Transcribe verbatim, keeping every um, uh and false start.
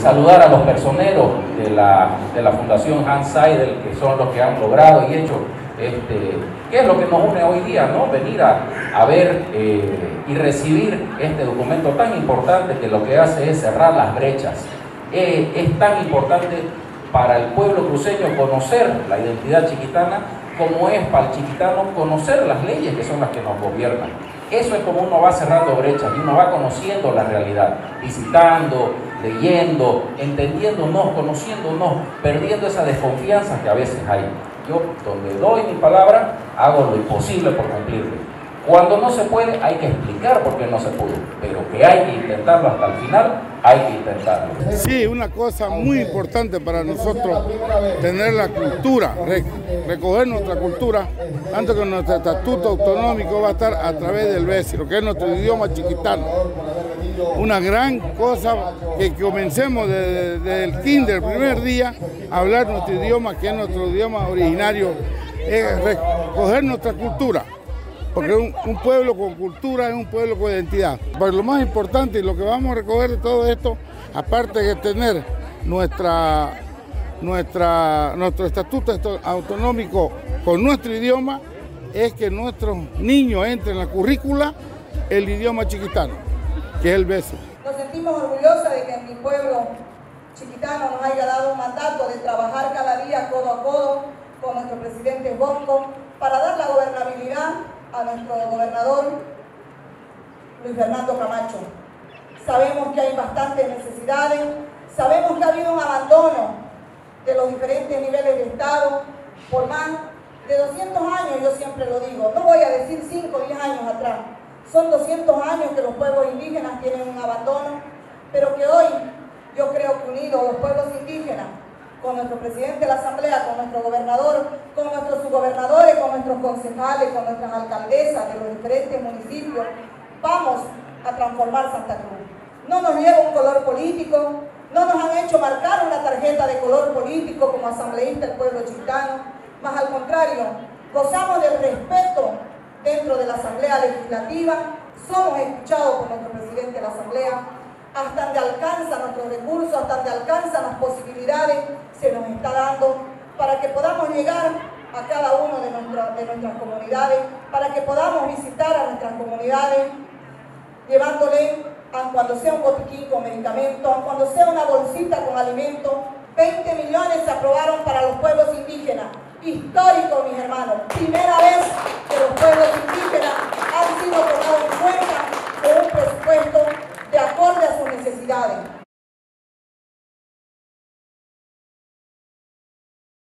saludar a los personeros de la, de la Fundación Hans Seidel, que son los que han logrado y hecho, este, ¿qué es lo que nos une hoy día, ¿no? Venir a, a ver eh, y recibir este documento tan importante que lo que hace es cerrar las brechas. Eh, es tan importante para el pueblo cruceño conocer la identidad chiquitana como es para el chiquitano conocer las leyes que son las que nos gobiernan. Eso es como uno va cerrando brechas y uno va conociendo la realidad, visitando, leyendo, entendiéndonos, conociéndonos, perdiendo esa desconfianza que a veces hay. Yo, donde doy mi palabra, hago lo imposible por cumplirlo. Cuando no se puede, hay que explicar por qué no se pudo, pero que hay que intentarlo hasta el final, hay que intentarlo. Sí, una cosa muy importante para nosotros, tener la cultura, recoger nuestra cultura, tanto que nuestro estatuto autonómico va a estar a través del B E S I, lo que es nuestro idioma chiquitano. Una gran cosa que comencemos desde, desde el kinder, el primer día, a hablar nuestro idioma, que es nuestro idioma originario, es recoger nuestra cultura. Porque un, un pueblo con cultura es un pueblo con identidad. Pero lo más importante y lo que vamos a recoger de todo esto, aparte de tener nuestra, nuestra, nuestro estatuto autonómico con nuestro idioma, es que nuestros niños entren en la currícula el idioma chiquitano, que es el B E S I. Nos sentimos orgullosos de que mi pueblo chiquitano nos haya dado un mandato de trabajar cada día codo a codo con nuestro presidente Bonco para dar la gobernabilidad a nuestro gobernador Luis Fernando Camacho. Sabemos que hay bastantes necesidades, sabemos que ha habido un abandono de los diferentes niveles de Estado por más de doscientos años, yo siempre lo digo, no voy a decir cinco o diez años atrás, son doscientos años que los pueblos indígenas tienen un abandono, pero que hoy yo creo que unidos los pueblos indígenas, con nuestro presidente de la Asamblea, con nuestro gobernador, con nuestros subgobernadores, con nuestros concejales, con nuestras alcaldesas de los diferentes municipios, vamos a transformar Santa Cruz. No nos lleva un color político, no nos han hecho marcar una tarjeta de color político como asambleísta del pueblo chiquitano, más al contrario, gozamos del respeto dentro de la Asamblea Legislativa, somos escuchados por nuestro presidente de la Asamblea, hasta donde alcanzan nuestros recursos, hasta donde alcanzan las posibilidades, se nos está dando para que podamos llegar a cada uno de, nuestra, de nuestras comunidades, para que podamos visitar a nuestras comunidades, llevándole, aun cuando sea un botiquín con medicamentos, aun cuando sea una bolsita con alimentos. veinte millones se aprobaron para los pueblos indígenas. Histórico, mis hermanos. Primera vez que los pueblos indígenas han sido tomados en cuenta con un presupuesto de acorde a sus necesidades.